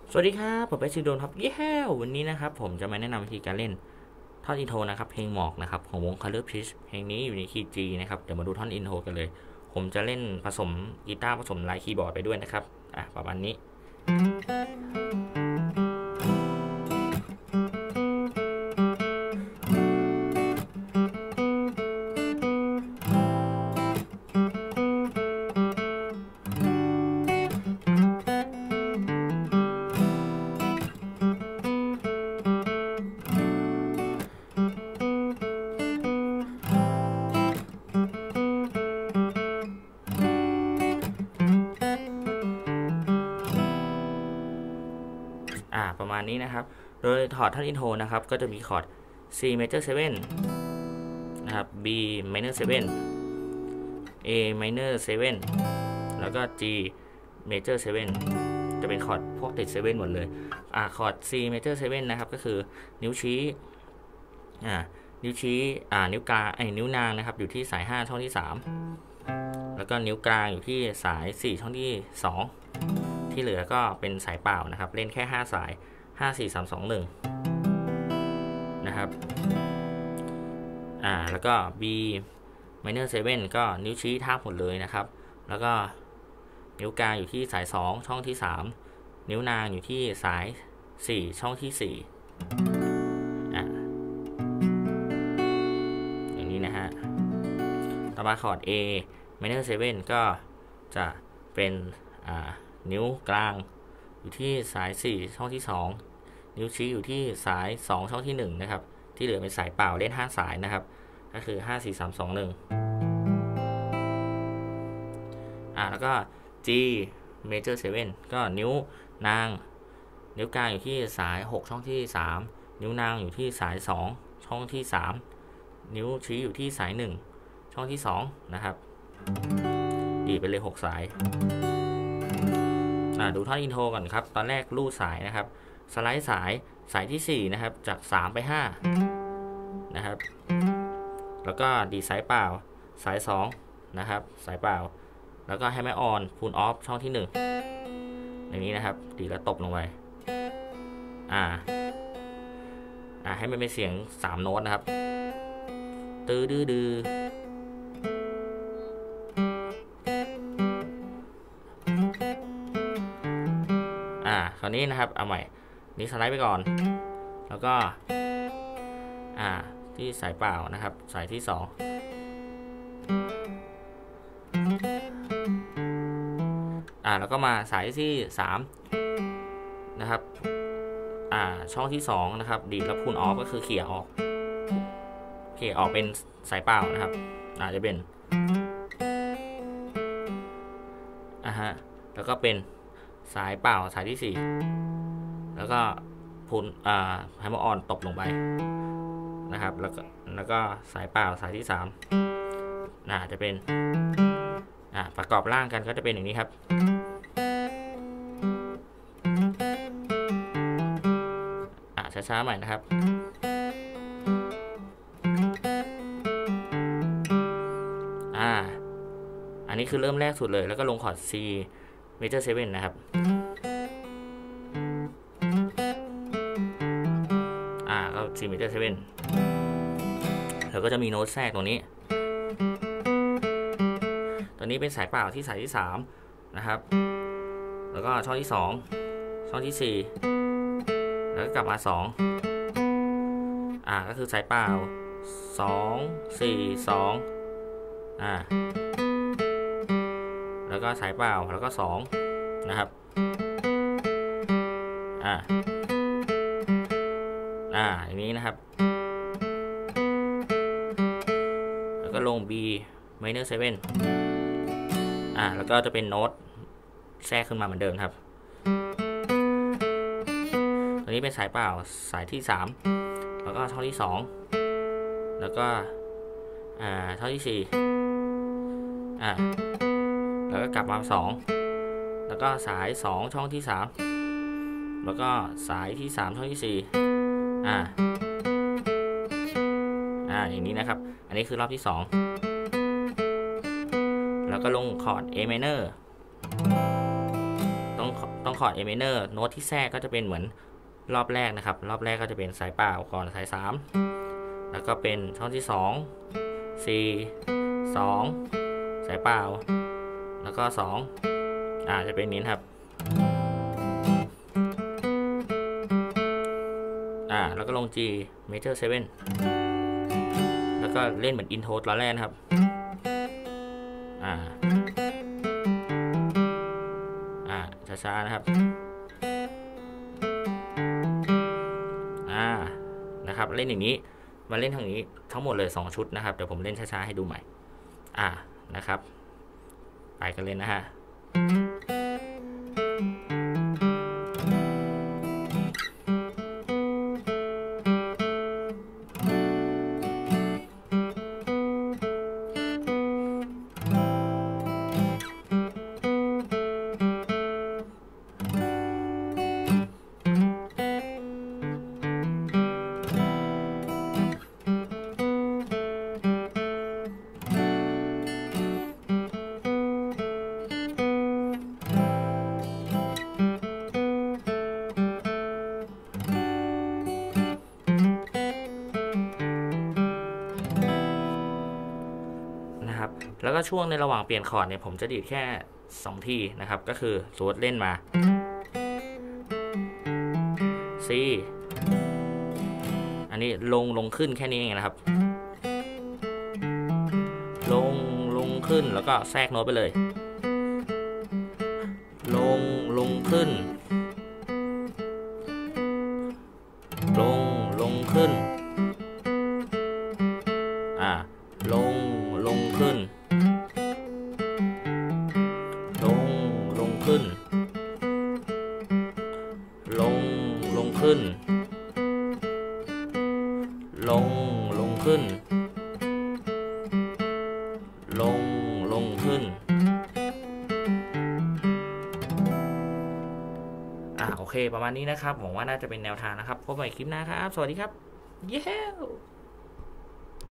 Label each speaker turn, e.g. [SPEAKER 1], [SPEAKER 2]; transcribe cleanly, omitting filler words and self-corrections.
[SPEAKER 1] สวัสดีครับผมเป็นซิโดนครับเย้วันนี้นะครับผมจะมาแนะนำวิธีการเล่นท่อนอินโทรนะครับเพลงหมอกนะครับของวง Color Peach เพลงนี้อยู่ในคีย์ G นะครับเดี๋ยวมาดูท่อนอินโทรกันเลยผมจะเล่นผสมกีตาร์ผสมลายคีย์บอร์ดไปด้วยนะครับประมาณนี้ประมาณนี้นะครับโดยถอดท่อนอินโทรนะครับก็จะมีคอร์ด C major 7นะครับ B minor 7 A minor 7แล้วก็ G major 7จะเป็นคอร์ดพวกติด7หมดเลยคอร์ด C major 7นะครับก็คือนิ้วชี้นิ้วชี้นิ้วกลางนิ้วนางนะครับอยู่ที่สาย5ช่องที่3แล้วก็นิ้วกลางอยู่ที่สาย4ช่องที่2ที่เหลือก็เป็นสายเปล่านะครับเล่นแค่5สาย5 4 3 2 1นะครับแล้วก็ B minor 7ก็นิ้วชี้ทาบหมดเลยนะครับแล้วก็นิ้วกลางอยู่ที่สาย2ช่องที่3นิ้วนางอยู่ที่สาย4ช่องที่4อย่างนี้นะฮะต่อมาคอร์ด A minor 7ก็จะเป็นนิ้วกลางอยู่ที่สาย4ช่องที่2นิ้วชี้อยู่ที่สาย2ช่องที่1นะครับที่เหลือเป็นสายเปล่าเล่น5สายนะครับก็คือ5 4 3 2 1แล้วก็ G major 7ก็นิ้วนางนิ้วกลางอยู่ที่สาย6ช่องที่3นิ้วนางอยู่ที่สาย2ช่องที่3นิ้วชี้อยู่ที่สาย1ช่องที่2นะครับดีไปเลย6สายดูท่อนอินโทรก่อนครับตอนแรกลูดสายนะครับสไลด์สายที่4นะครับจาก3ไป5นะครับแล้วก็ดีสายเปล่าสาย2นะครับสายเปล่าแล้วก็ให้แม่ออนพูลออฟช่องที่1อย่างนี้นะครับดีแล้วตบลงไปให้มันเป็นเสียง3โน้ตนะครับตื้อดื้อดื้อคราวนี้นะครับเอาใหม่นี่สไลด์ไปก่อนแล้วก็ที่สายเปล่านะครับสายที่2แล้วก็มาสายที่3นะครับช่องที่2นะครับดีดแล้วพูลออฟก็คือเขี่ยออกเป็นสายเปล่านะครับจะเป็นแล้วก็เป็นสายเปล่าสายที่4แล้วก็พูลไฮมออนตบลงไปนะครับแล้วก็สายเปล่าสายที่3จะเป็นประกอบร่างกันก็จะเป็นอย่างนี้ครับช้าๆใหม่นะครับอันนี้คือเริ่มแรกสุดเลยแล้วก็ลงคอร์ด C major 7นะครับก็ C major 7แล้วก็จะมีโน้ตแทรกตรงนี้เป็นสายเปล่าที่สายที่3นะครับแล้วก็ช่องที่2ช่องที่4แล้วก็กลับมา2ก็คือสายเปล่า2 4 2แล้วก็สายเปล่าแล้วก็2นะครับอย่างนี้นะครับแล้วก็ลง B minor 7แล้วก็จะเป็นโน้ตแทรกขึ้นมาเหมือนเดิมครับตัวนี้เป็นสายเปล่าสายที่3แล้วก็ช่องที่2แล้วก็ช่องที่4แล้วก็กลับมา2แล้วก็สาย2ช่องที่3แล้วก็สายที่3ช่องที่4อย่างนี้นะครับอันนี้คือรอบที่2แล้วก็ลงคอร์ด A minor ต้องตรงคอร์ด A minor โน้ตที่แทรกก็จะเป็นเหมือนรอบแรกนะครับรอบแรกก็จะเป็นสายเปล่าก่อนสาย3แล้วก็เป็นช่องที่2 C 2สายเปล่าแล้วก็2จะเป็นนี้ครับแล้วก็ลง G major 7แล้วก็เล่นเหมือนอินโทรตอนแรกนะครับช้าๆนะครับนะครับเล่นอย่างนี้มาเล่นทางนี้ทั้งหมดเลย2ชุดนะครับเดี๋ยวผมเล่นช้าๆให้ดูใหม่นะครับไปกันเลยนะฮะแล้วก็ช่วงในระหว่างเปลี่ยนคอร์ดเนี่ยผมจะดีดแค่2ทีนะครับก็คือสมมติเล่นมา C อันนี้ลงขึ้นแค่นี้เองนะครับลงขึ้นแล้วก็แทรกโน้ตไปเลยลงขึ้นลงขึ้นลงขึ้นลงขึ้นลงขึ้นลงขึ้นลงขึ้นโอเคประมาณนี้นะครับหวังว่าน่าจะเป็นแนวทางนะครับพบกันใหม่คลิปหน้าครับสวัสดีครับเย้